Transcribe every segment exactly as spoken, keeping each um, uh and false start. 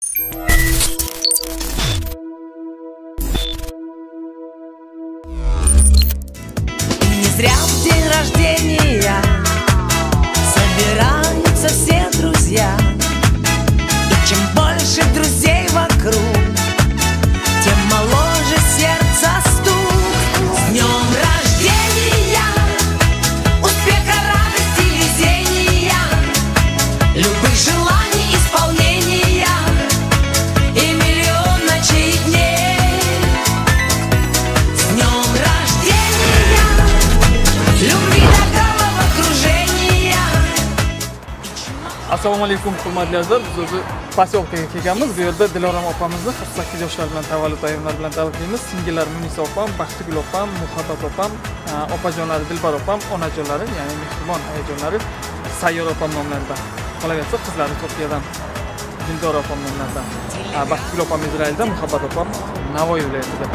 Не зря в день рождения собираются все друзья. И чем больше друзей вокруг, тем моложе сердце стук. С днем рождения, успеха, радости, везения, любых желаний исполнения и миллион ночей и дней. С днем рождения, любви до головокружения. Assalomu alaykum hurmatli azizlar. Biz o'zi posyolkaga kelganmiz. Bu yerda Dilorom opamizni qirq sakkiz yoshlar bilan tavallud ayyomlari bilan tabriklaymiz. Singillari Munisa opam, Baxtigul opam, Muhabbat opam, opajonlari Dilbar opam, onajonlari, ya'ni mehribon ayajonlari Sayyor opam nomlarida. Qolaversa qizlari Turkiyadan Dildor opam nomlarida. Baxtigul opam Izrailda, Muhabbat opam Navoiy viloyatida.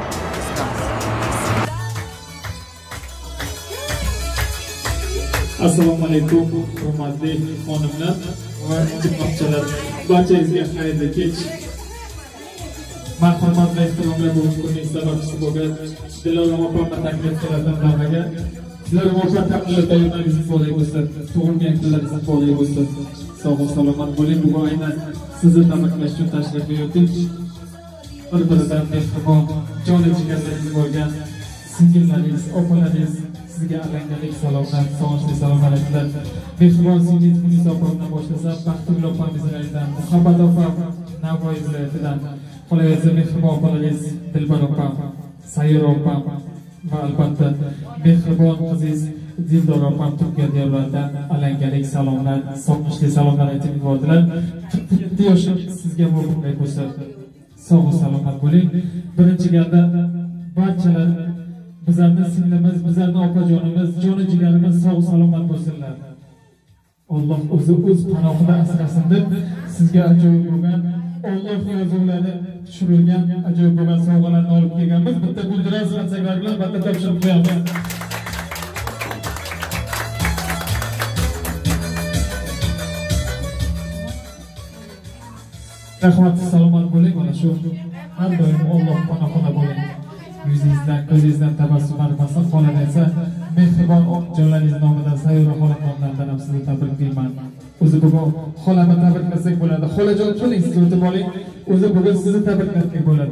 Assalomu alaykum hurmatli xonimlar va ittifoqchilar. Barchangizga xayrli kech. Marhamat va ehtiromli bugungi kunning sababchisi bo'lgan Dilorom opamni taklif qiladigan davraga Dilorom opa taqdirda yo'lingiz ifoda bo'lsin, tug'ilgan kunlaringiz ifoda bo'lsin. Sog' salomat bo'ling. Bugun aynan sizni tabriklash uchun tashrif buyurdik. Bir-biridan mehribon, joni jigarlaringiz bo'lgan singillaringiz, opalaringiz sizga alangalik salomlar, sog'inchli salomlar aytdilar. Mehribon singiz Munisa opamdan boshlasa, Baxtigul opam Izraildan, Muhabbat opam Navoiy viloyatidan, qolaversa mehribon opalaringiz Dilbar opam, Sayyor opam va albatta mehribon qizingiz Dildor opam Turkiya diyorlaridan alangalik salomlar, sog'inchli salomlar aytib yubordilar. qirq yetti yoshim sizga muborak bo'lsin. Sog' salomat bo'ling. Birinchi galda barchalar bizlarni singlimiz, bizlarni opajonimiz, joni jigarimiz sog' salomat bo'lsinlar. Alloh o'zi o'z panohida asrasin deb sizga ajoyib bo'lgan Alloh yozuvlari tushirilgan ajoyib bo'lgan sovg'alarni olib kelganmiz. Bitta guldirak satsalar bilan bitta topshirib qo'yamiz. Rahmat, salomat bo'ling. Mana shu har doim Alloh panohida bo'ling. Yuzingizdan, ko'zingizdan tabassum armasin. Qolaversa, mehribon jonlaringiz nomidan, Sayyor xola nomidan ham sizni tabriklayman. O'zi bugun xolani tabriklasak bo'ladi. Xolajon keling, siz o'tib oling. O'zi bugun sizni tabriklasak bo'ladi.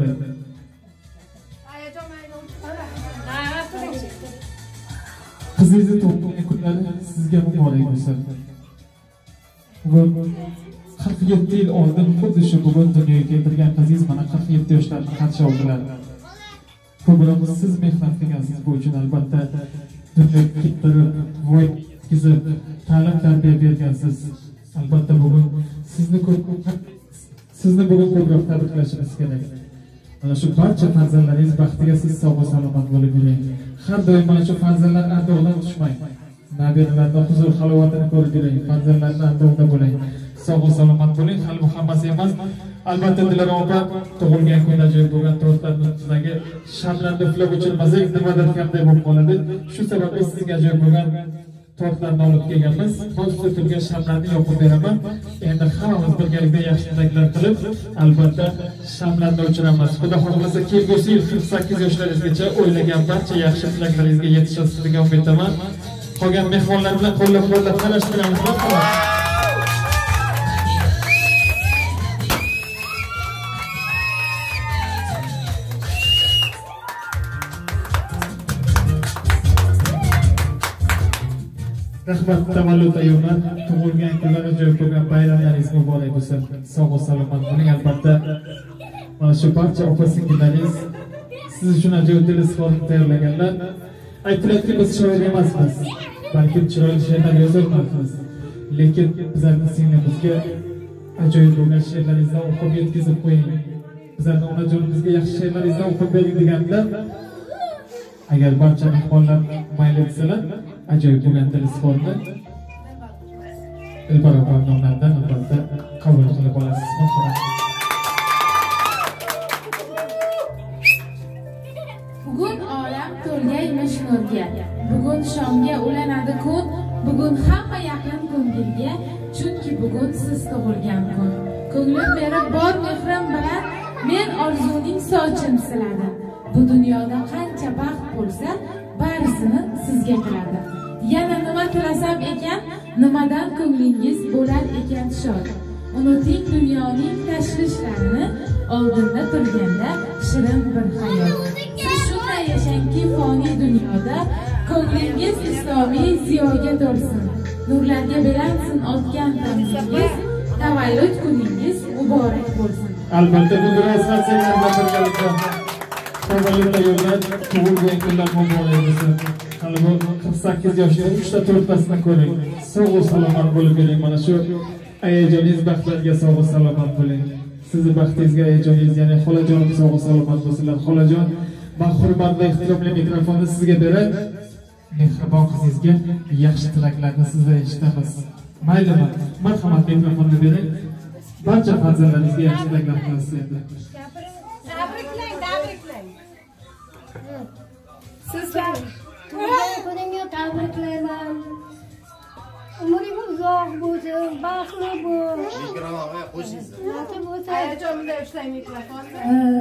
Qizingizni tug'ilgan kunlari sizga muborak bo'lsin. Bugun qirq yetti yil oldin xuddi shu bugun dunyoga keltirgan qizingiz mana qirq yetti yoshlarni qarshi oldilar. Ko'proq siz mehnat qilgansiz bu uchun albatta dunyoga keltirib, voy yetkazib, ta'lim tarbiya bergansiz. Albatta bugun sizni ko'p sizni bugun ko'proq tabriklashimiz kerak. Mana shu barcha farzandlaringiz baxtiga siz sog' salomat bo'lib yuring. Har doim mana shu farzandlar ardog'idan tushmang. Nabiralarning huzur halovatini ko'rib yuring. Farzandlarning ardog'ida bo'ling. Sog' salomat bo'ling. Hali bu hammasi emas. Albatta Dilorom opa tug'ilgan kun ajoyib bo'lgan tortlarni ustidagi shamlarni uxlab o'chirmasak nimadir kamday bo'lib qoladi. Shu sababli sizga ajoyib bo'lgan tortlarni olib kelganmiz. Ustida turgan shamlarni yoqib beraman. Endi hammamiz birgalikda yaxshi tilaklar qilib, albatta shamlarni o'chiramiz. Xudo xohlasa kelgusi yil qirq sakkiz yoshlaringizgacha o'ylagan barcha yaxshi tilaklaringizga yetishasiz degan umidaman. Qolgan mehmonlar bilan qo'llab-quvvatlab talashtiramiz. Rahmat, tavallud ayyomlar, tug'ilgan kunlar ajoyib bo'lgan bayramlaringiz muborak bo'lsin. Sog' salomat bo'ling. Albatta mana shu barcha opa-singillaringiz siz uchun ajoyib dil izhorini tayyorlaganlar. Aytiladiki, biz shoir emasmiz, balki chiroyli she'rlar yozolmaymiz. Lekin bizlarning singlimizga ajoyib bo'lgan she'rlaringizni o'qib yetkazib qo'ying. Bizlarning onajonimizga yaxshi she'rlaringizni o'qib bering deganlar. Agar barcha mehmonlar mayli desalar, ajoyib bo'lgan dil izhorini Dilbar opam nomlaridan albatta qabul qilib olasiz. Bugun olam to'lgan nurga, bugun shomga ulanadi kun, bugun hamma yaqin ko'ngilga, chunki bugun siz tug'ilgan kun. Ko'nglim berib bor mehri dunyoning sochini siladi. Bu dunyoda qancha baxt bo'lsa, barisini sizga qiladi. Yana nima tilasam ekan, nimadan ko'nglingiz bo'lar ekan shod. Unuting dunyoning tashvishlarini, oldinda turganda shirin bir hayot. Siz shunday yashangki, foniy dunyoda ko'nglingiz islomiy ziyoga to'lsin. Nurlarga belansin otgan tamingiz, tavallud kuningiz muborak bo'lsin. Albatta bu biroz xatsanglar birgalikda tavalludda yo'llar tug'ilgan kunlar muborak bo'lsin. Hali bu qirq sakkiz yoshda uchta to'rttasini ko'ring. Sog' salomat bo'lib keling. Mana shu hayajoningiz baxtlarga sog' salomat bo'ling. Sizni baxtingizga hayajoningiz, ya'ni xolajonim sog' salomat bo'lsinlar. Xolajon, men hurmat va ehtiromli mikrofonni sizga berib, mehribon qizingizga yaxshi tilaklarni sizdan eshitamiz. Maylimi? Marhamat, mikrofonni bering. Barcha farzandlaringizga yaxshi tilaklar qilasiz endi. Tabriklang, tabriklang. Sizlar tug'ilgan kuningga tabriklayman. Umring uzoq bo'lsin, baxtli bo'l. Mikrofonga qo'shing. Hayajonda ushlang mikrofonni.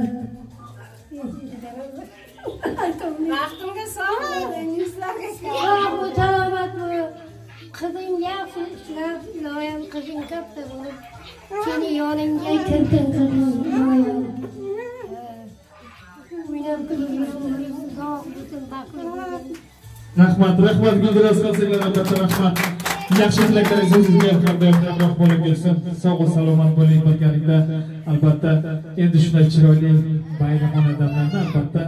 Baxtimga sog', yuzlarga Sog' bo'l, salomat bo'l. Qizing yaxshi ishlab, iloyim qizing katta bo'lib, seni yoningga kirtin qizing iloyim. O'ynab kulib umring uzoq bo'lsin, baxtli bo'l. Rahmat, rahmat Guldiroz qilsanglar, albatta rahmat. Yaxshi tilaklaringiz o'zingizga yoqimli bo'lib kelsin. Sog' salomat bo'ling birgalikda. Albatta, endi shunday chiroyli bayramona damlarni albatta.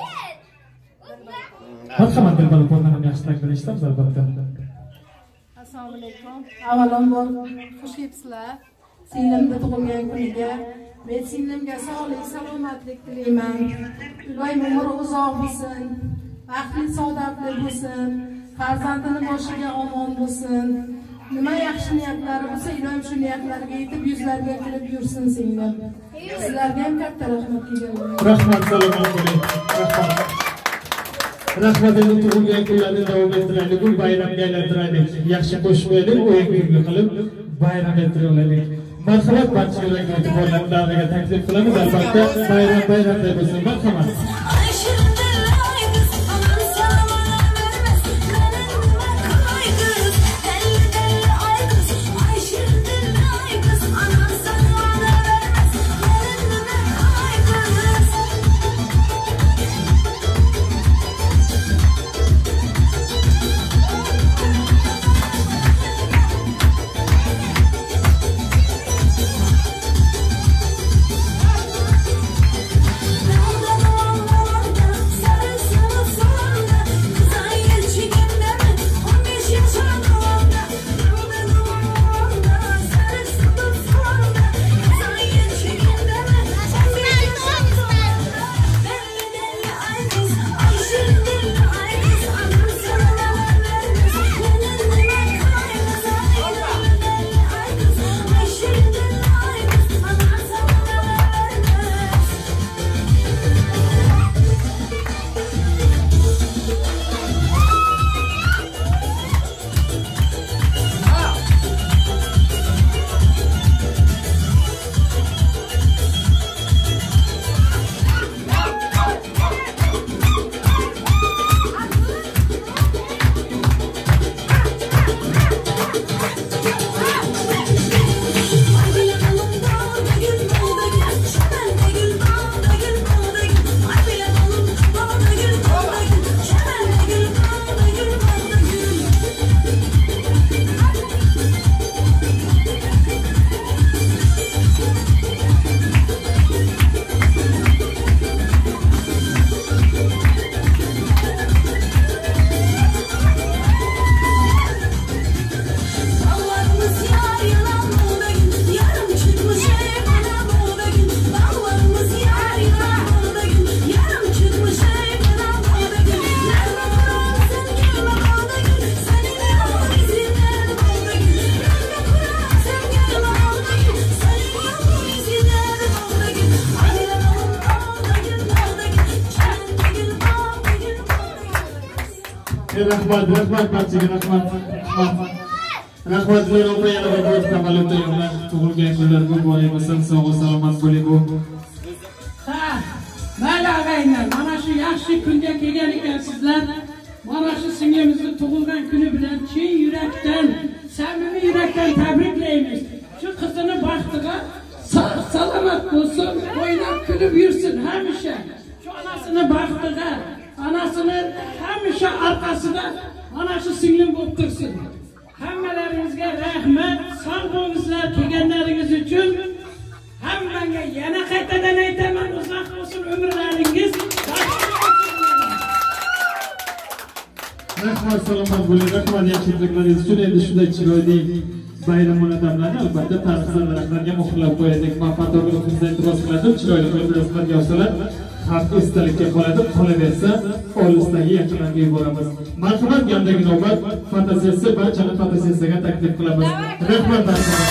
Marhamat, Dilbar opamdan ham yaxshi tilaklar eshitamiz albatta. Assalomu alaykum. Avvalambor xush kelibsizlar. Singlimni tug'ilgan kuniga men singlimga sog'lik, salomatlik tilayman. Iloyim umri uzoq bo'lsin, baxtli, saodatli bo'lsin, farzandini boshiga omon bo'lsin. Nima yaxshi niyatlari bo'lsa, iloyim shu niyatlarga yetib, yuzlarga kirib yursin singlim. Sizlarga ham katta rahmat kelgan. Rahmat, salomat bo'ling. Rahmat. Rahmat, endi tug'ilgan kunlarni davom ettiraylik, bu bayramga aylantiraylik. Yaxshi qo'shmaylik, o'yin kulgi qilib bayram ettiraylik. Marhamat, barcha yo'llarga e'tiborlarni davriga taklif qilamiz. Albatta, bayram bayramday bo'lsin. Marhamat. Rahmat, rahmat barchaga rahmat. Rahmat Dilbar opa, yana bir bor tavalludda yo'llar tug'ilgan kunlar muborak bo'lsin, sog' salomat bo'ling. Ha, Mayli og'aylar, mana shu yaxshi kunga kelgan ekansizlar. Mana shu singlimizning tug'ilgan kuni bilan chin yurakdan, samimiy yurakdan tabriklaymiz. Shu qizini baxtiga sog' salomat bo'lsin, o'ynab kulib yursin hamisha. Shu onasini baxtiga, onasini hamisha orqasida mana shu singlim bo'lib tursin. Hammalaringizga rahmat, sog' bo'lingizlar kelganlaringiz uchun. Hammaga yana qaytadan aytaman, uzoq bo'lsin umrlaringiz. Rahmat, salomat bo'ling. Rahmat, yaxshiliklaringiz uchun. Endi shunday chiroyli bayram munosabatlarni albatta tarixiy daraxtlarga muhrlab qo'yaylik. Manfaatdorligimizdan e'tiroz qiladi, chiroyli qilib rasmlarga olsalar, xalq esdalikka qoladi. Qolaversa, olisdagi yaqinlarga yuboramiz. Marhamat, gandagi navbat fotosessiya, barchani fotosessiyaga taklif qilamiz. Rahmat, barchaga.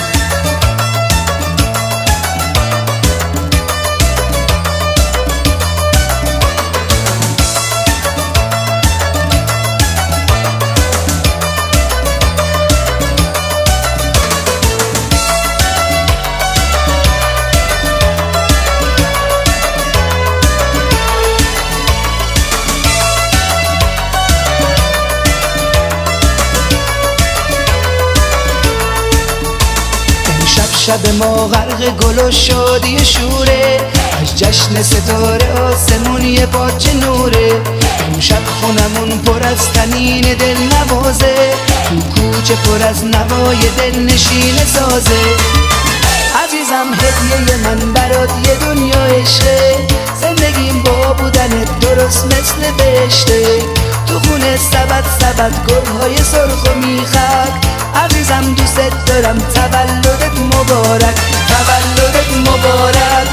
شب ما غرق گل و شادی شوره، از جشن ستاره آسمون یه پاچه نوره. امشب خونمون پر از تنین دل نوازه، تو کوچه پر از نوای دل نشین سازه. عزیزم هدیه من برات یه دنیا عشقه، زندگیم با بودنت درست مثل بهشته. تو خونه سبد سبد گلهای سرخ و میخک، عزیزم دوست دارم، تولدت مبارک، تولدت مبارک.